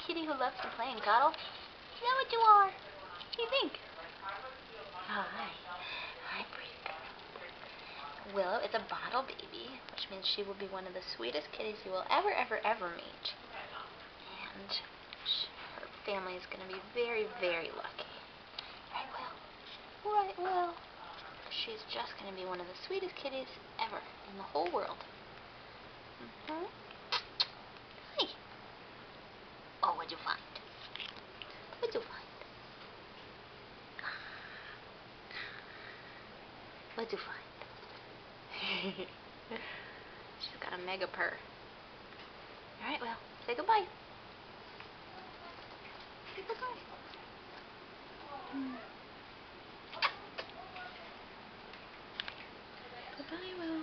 kitty who loves to play and cuddle? Is that what you are? What do you think? Oh, hi. Hi, pretty girl. Willow is a bottle baby, which means she will be one of the sweetest kitties you will ever, ever, ever meet. And her family is going to be very, very lucky. Right, Will? Right, Will? She's just going to be one of the sweetest kitties ever in the whole world. Mm-hmm. Hi. Oh, what'd you find? What'd you find? What'd you find? She's got a mega purr. Alright, well, say goodbye. Say goodbye. Goodbye, Will.